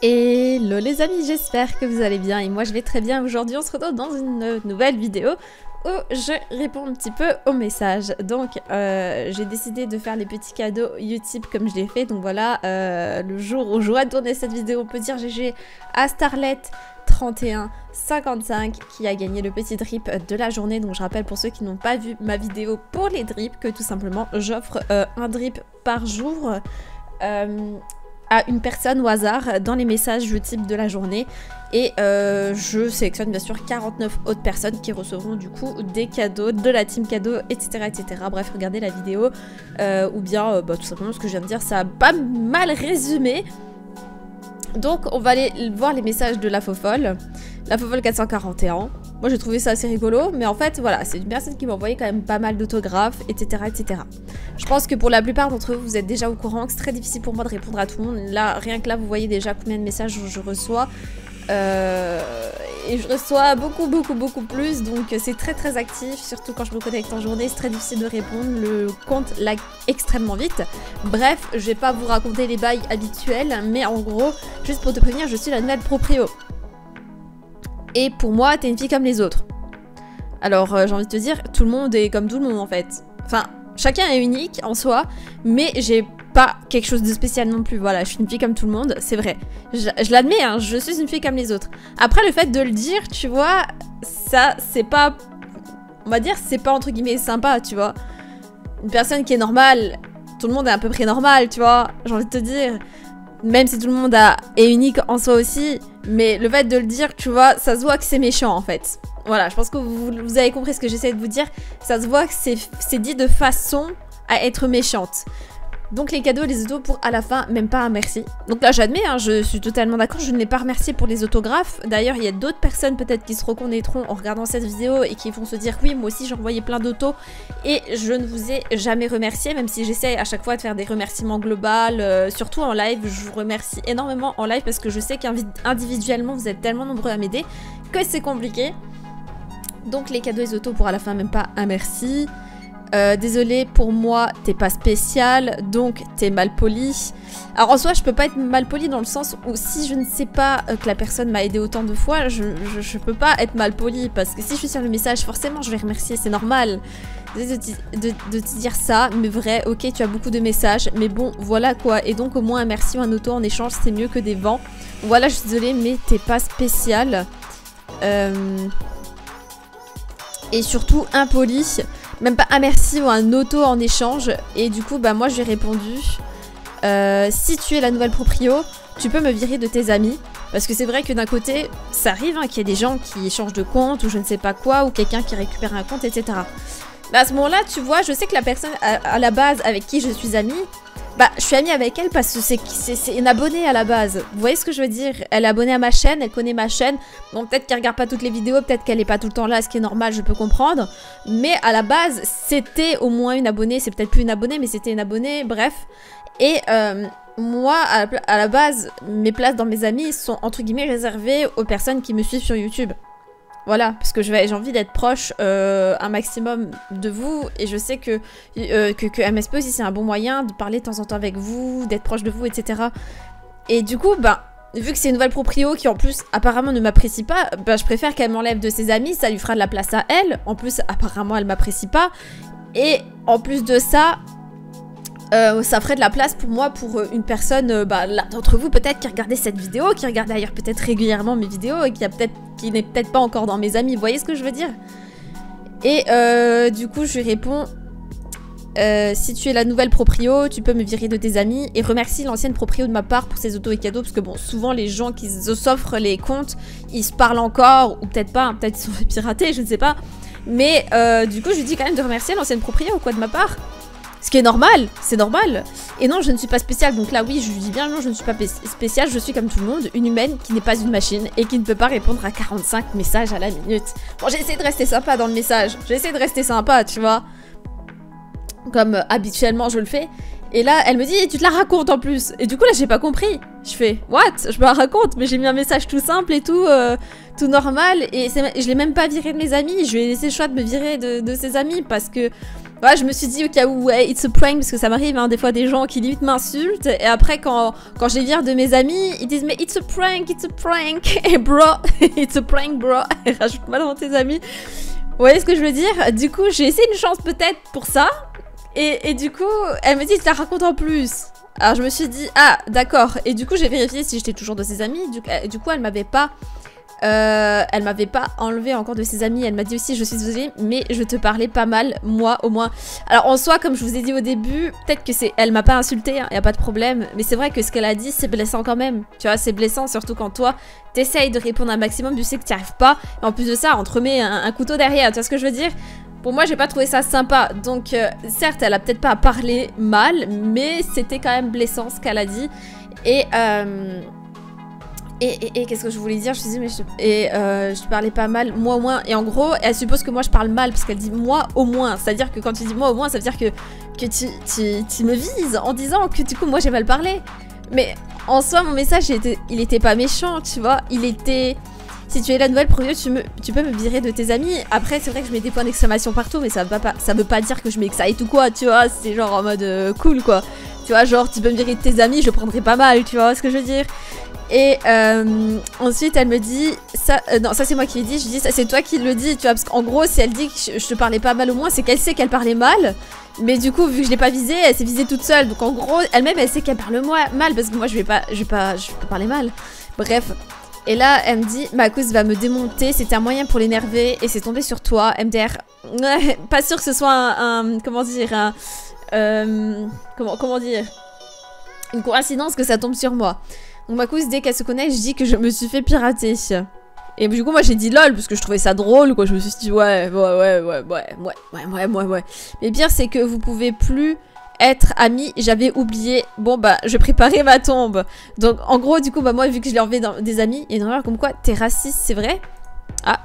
Hello les amis, j'espère que vous allez bien et moi je vais très bien. Aujourd'hui on se retrouve dans une nouvelle vidéo où je réponds un petit peu aux messages. Donc j'ai décidé de faire les petits cadeaux Utip comme je l'ai fait. Donc voilà, le jour où j'aurai tourné cette vidéo, on peut dire GG à Starlet3155 qui a gagné le petit drip de la journée. Donc je rappelle pour ceux qui n'ont pas vu ma vidéo pour les drips que tout simplement j'offre un drip par jour à une personne au hasard dans les messages Utip de la journée et je sélectionne bien sûr 49 autres personnes qui recevront du coup des cadeaux de la team cadeau, etc. Bref, regardez la vidéo ou bien tout simplement ce que je viens de dire, ça a pas mal résumé. Donc on va aller voir les messages de la Fofole 441. Moi j'ai trouvé ça assez rigolo, mais en fait voilà, c'est une personne qui m'a envoyé quand même pas mal d'autographes, etc. Je pense que pour la plupart d'entre vous, vous êtes déjà au courant que c'est très difficile pour moi de répondre à tout le monde. Là, rien que là, vous voyez déjà combien de messages je reçois. Et je reçois beaucoup plus, donc c'est très actif, surtout quand je me connecte en journée, c'est très difficile de répondre, le compte lag extrêmement vite. Bref, je vais pas vous raconter les bails habituels, mais en gros, juste pour te prévenir, je suis la nouvelle proprio. Et pour moi, t'es une fille comme les autres. Alors, j'ai envie de te dire, tout le monde est comme tout le monde en fait. Enfin, chacun est unique en soi, mais j'ai pas quelque chose de spécial non plus. Voilà, je suis une fille comme tout le monde, c'est vrai. Je l'admets, hein, je suis une fille comme les autres. Après, le fait de le dire, tu vois, ça, c'est pas... On va dire, c'est pas entre guillemets sympa, tu vois. Une personne qui est normale, tout le monde est à peu près normal, tu vois. J'ai envie de te dire... Même si tout le monde est unique en soi aussi, mais le fait de le dire, tu vois, ça se voit que c'est méchant en fait. Voilà, je pense que vous avez compris ce que j'essaie de vous dire. Ça se voit que c'est dit de façon à être méchante. Donc les cadeaux et les autos pour à la fin, même pas un merci. Donc là j'admets, hein, je suis totalement d'accord, je ne l'ai pas remercié pour les autographes. D'ailleurs il y a d'autres personnes peut-être qui se reconnaîtront en regardant cette vidéo et qui vont se dire oui, moi aussi j'ai envoyé plein d'autos et je ne vous ai jamais remercié, même si j'essaie à chaque fois de faire des remerciements globaux, surtout en live. Je vous remercie énormément en live parce que je sais qu'individuellement vous êtes tellement nombreux à m'aider que c'est compliqué. Donc les cadeaux et les autos pour à la fin, même pas un merci. Désolé, pour moi, t'es pas spécial, donc t'es mal poli. Alors en soi, je peux pas être mal poli dans le sens où si je ne sais pas que la personne m'a aidé autant de fois, je peux pas être mal poli parce que si je suis sur le message, forcément je vais remercier, c'est normal de te dire ça, mais vrai, ok, tu as beaucoup de messages, mais bon, voilà quoi. Et donc au moins un merci ou un auto en échange, c'est mieux que des vents. Voilà, je suis désolée, mais t'es pas spécial. Et surtout impoli. Même pas un merci ou un auto en échange. Et du coup, bah moi, j'ai répondu si tu es la nouvelle proprio, tu peux me virer de tes amis. Parce que c'est vrai que d'un côté, ça arrive hein, qu'il y ait des gens qui changent de compte ou je ne sais pas quoi, ou quelqu'un qui récupère un compte, etc. Bah à ce moment-là, tu vois, je sais que la personne à la base avec qui je suis amie, bah je suis amie avec elle parce que c'est une abonnée à la base. Vous voyez ce que je veux dire? Elle est abonnée à ma chaîne, elle connaît ma chaîne. Bon, peut-être qu'elle regarde pas toutes les vidéos, peut-être qu'elle est pas tout le temps là, ce qui est normal, je peux comprendre. Mais à la base, c'était au moins une abonnée. C'est peut-être plus une abonnée, mais c'était une abonnée, bref. Et moi, à la base, mes places dans mes amis sont entre guillemets réservées aux personnes qui me suivent sur YouTube. Voilà, parce que j'ai envie d'être proche un maximum de vous et je sais que MSP aussi c'est un bon moyen de parler de temps en temps avec vous, d'être proche de vous, etc. Et du coup, bah, vu que c'est une nouvelle proprio qui en plus apparemment ne m'apprécie pas, bah, je préfère qu'elle m'enlève de ses amis, ça lui fera de la place à elle. En plus, apparemment, elle m'apprécie pas. Et en plus de ça... ça ferait de la place pour moi, pour une personne d'entre vous peut-être qui regardait cette vidéo, qui regarde d'ailleurs peut-être régulièrement mes vidéos et qui n'est peut-être pas encore dans mes amis, vous voyez ce que je veux dire? Et du coup je lui réponds si tu es la nouvelle proprio, tu peux me virer de tes amis et remercie l'ancienne proprio de ma part pour ses autos et cadeaux, parce que bon, souvent les gens qui s'offrent les comptes, ils se parlent encore, ou peut-être pas, hein, peut-être ils sont fait pirater, je ne sais pas, mais du coup je lui dis quand même de remercier l'ancienne proprio, quoi, de ma part. Ce qui est normal, c'est normal. Et non, je ne suis pas spéciale. Donc là, oui, je lui dis bien non, je ne suis pas spéciale. Je suis comme tout le monde, une humaine qui n'est pas une machine et qui ne peut pas répondre à 45 messages à la minute. Bon, j'ai essayé de rester sympa dans le message. J'ai essayé de rester sympa, tu vois. Comme habituellement, je le fais. Et là, elle me dit, tu te la racontes en plus. Et du coup, là, j'ai pas compris. Je fais what? Je me la raconte, mais j'ai mis un message tout simple et tout, tout normal. Et je l'ai même pas viré de mes amis. Je lui ai laissé le choix de me virer de ses amis parce que ouais, je me suis dit au cas où ouais, it's a prank parce que ça m'arrive hein, des fois des gens qui limite m'insultent et après quand je les vire de mes amis, ils disent mais it's a prank et bro, it's a prank bro. Et rajoute-moi dans tes amis. Vous voyez ce que je veux dire? Du coup, j'ai essayé une chance peut-être pour ça. Et du coup, elle me dit tu la racontes en plus. Alors je me suis dit ah d'accord. Et du coup, j'ai vérifié si j'étais toujours de ses amis. Du coup, elle m'avait pas enlevé encore de ses amis. Elle m'a dit aussi je suis désolée mais je te parlais pas mal moi au moins. Alors en soi comme je vous ai dit au début peut-être que elle m'a pas insulté hein, y a pas de problème. Mais c'est vrai que ce qu'elle a dit c'est blessant quand même. Tu vois c'est blessant surtout quand toi t'essayes de répondre un maximum, tu sais que t'y arrives pas. Et en plus de ça on te remet un couteau derrière. Tu vois ce que je veux dire? Pour moi j'ai pas trouvé ça sympa. Donc certes elle a peut-être pas parlé mal mais c'était quand même blessant ce qu'elle a dit. Et qu'est-ce que je voulais dire? Je me suis dit, mais je parlais pas mal, moi au moins. Et en gros, elle suppose que moi je parle mal, parce qu'elle dit moi au moins. C'est-à-dire que quand tu dis moi au moins, ça veut dire que tu me vises en disant que du coup moi j'ai mal parlé. Mais en soi, mon message, il était pas méchant, tu vois. Il était... Si tu es la nouvelle proprio, tu peux me virer de tes amis. Après, c'est vrai que je mets des points d'exclamation partout, mais ça veut pas dire que je m'excite ou quoi, tu vois. C'est genre en mode cool, quoi. Tu vois, genre, tu peux me virer de tes amis, je le prendrai pas mal, tu vois ce que je veux dire. Et ensuite elle me dit ça, non ça c'est moi qui lui dis, je dis ça c'est toi qui le dis tu vois parce qu'en gros si elle dit que je te parlais pas mal au moins c'est qu'elle sait qu'elle parlait mal mais du coup vu que je l'ai pas visée elle s'est visée toute seule donc en gros elle-même elle sait qu'elle parle mal parce que moi je vais pas parler mal bref. Et là elle me dit ma cause va me démonter, c'était un moyen pour l'énerver et c'est tombé sur toi MDR. Pas sûr que ce soit un comment dire comment dire une coïncidence que ça tombe sur moi. Donc ma cousine, dès qu'elle se connaît, je dis que je me suis fait pirater. Et du coup, moi j'ai dit lol parce que je trouvais ça drôle, quoi. Je me suis dit ouais. Mais pire, c'est que vous pouvez plus être amis. J'avais oublié. Bon, bah, je préparais ma tombe. Donc, en gros, du coup, bah, moi, vu que je l'ai enlevé dans des amis, il y a une rumeur comme quoi t'es raciste, c'est vrai? Ah,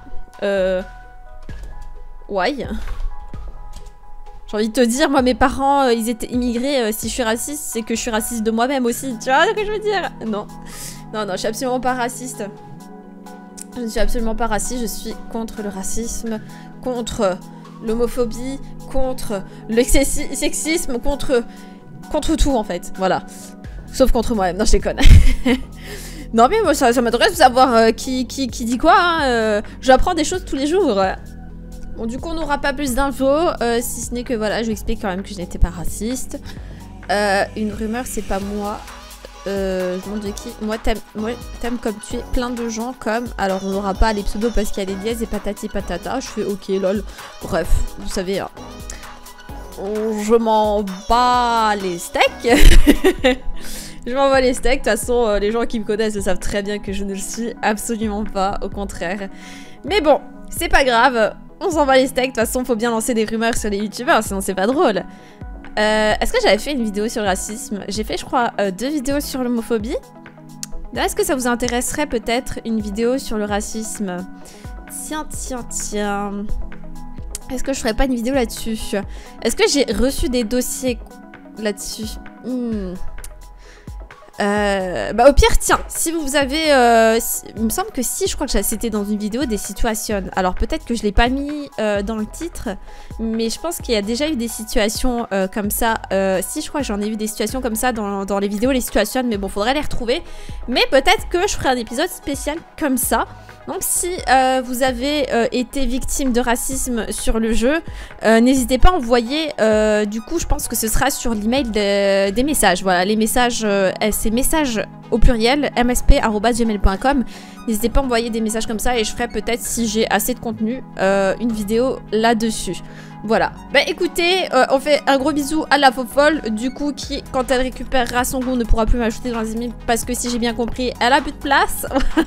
ouais. J'ai envie de te dire, moi mes parents, ils étaient immigrés, si je suis raciste, c'est que je suis raciste de moi-même aussi, tu vois ce que je veux dire? Non, je suis absolument pas raciste. Je ne suis absolument pas raciste, je suis contre le racisme, contre l'homophobie, contre le sexisme, contre tout en fait, voilà. Sauf contre moi-même, non je déconne. Non mais moi ça m'intéresse de savoir qui dit quoi, hein. J'apprends des choses tous les jours. Bon, du coup, on n'aura pas plus d'infos, si ce n'est que voilà, je vous explique quand même que je n'étais pas raciste. Une rumeur, c'est pas moi. Je me demande de qui. Moi, t'aimes comme tu es plein de gens comme. Alors, on n'aura pas les pseudos parce qu'il y a des dièses et patati patata. Je fais ok, lol. Bref, vous savez, hein. Je m'en bats les steaks. Je m'en bats les steaks. De toute façon, les gens qui me connaissent le savent très bien que je ne le suis absolument pas. Au contraire. Mais bon, c'est pas grave. On s'en va les steaks, de toute façon faut bien lancer des rumeurs sur les youtubeurs, sinon c'est pas drôle. Est-ce que j'avais fait une vidéo sur le racisme? J'ai fait je crois 2 vidéos sur l'homophobie. Est-ce que ça vous intéresserait peut-être une vidéo sur le racisme? Tiens. Est-ce que je ferais pas une vidéo là-dessus? Est-ce que j'ai reçu des dossiers là-dessus? Bah au pire tiens, si vous avez il me semble que si, je crois que c'était dans une vidéo des situations. Alors peut-être que je l'ai pas mis dans le titre, mais je pense qu'il y a déjà eu des situations comme ça. Si je crois que j'en ai vu des situations comme ça dans les vidéos, les situations, mais bon faudrait les retrouver. Mais peut-être que je ferai un épisode spécial comme ça. Donc si vous avez été victime de racisme sur le jeu, n'hésitez pas à envoyer, du coup je pense que ce sera sur l'email des messages, voilà, les messages, c'est messages au pluriel, msp@gmail.com. N'hésitez pas à envoyer des messages comme ça et je ferai peut-être, si j'ai assez de contenu, une vidéo là-dessus. Voilà. Bah écoutez, on fait un gros bisou à la fofolle, du coup, qui, quand elle récupérera son goût, ne pourra plus m'ajouter dans les emails parce que si j'ai bien compris, elle a plus de place.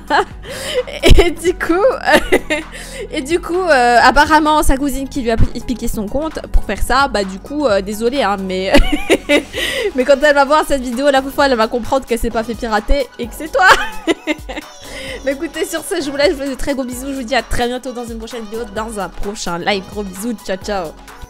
et du coup, apparemment, sa cousine qui lui a piqué son compte pour faire ça, bah du coup, désolé, hein, mais... mais quand elle va voir cette vidéo, la fofolle, elle va comprendre qu'elle s'est pas fait pirater et que c'est toi. Mais écoutez, sur ce, je vous laisse, je vous fais de très gros bisous, je vous dis à très bientôt dans une prochaine vidéo, dans un prochain live. Gros bisous, ciao ciao.